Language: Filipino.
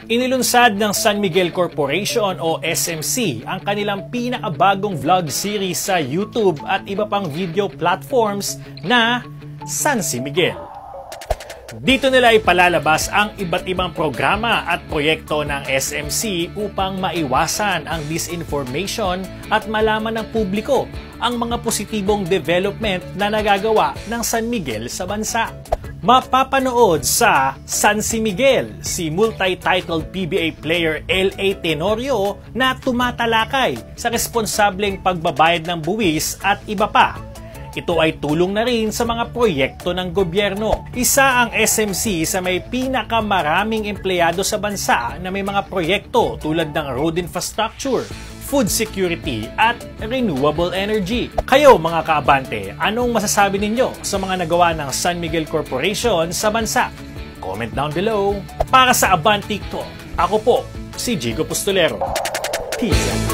Inilunsad ng San Miguel Corporation o SMC ang kanilang pinakabagong vlog series sa YouTube at iba pang video platforms na San Si Miguel. Dito nila ipalalabas ang iba't ibang programa at proyekto ng SMC upang maiwasan ang disinformation at malaman ng publiko ang mga positibong development na nagagawa ng San Miguel sa bansa. Mapapanood sa San Si Miguel si multi-titled PBA player L.A. Tenorio na tumatalakay sa responsableng pagbabayad ng buwis at iba pa. Ito ay tulong na rin sa mga proyekto ng gobyerno. Isa ang SMC sa may pinakamaraming empleyado sa bansa na may mga proyekto tulad ng road infrastructure, food security at renewable energy. Kayo mga kaabante, anong masasabi ninyo sa mga nagawa ng San Miguel Corporation sa bansa? Comment down below. Para sa Abante Talk, ako po si Jigo Pustolero. Peace.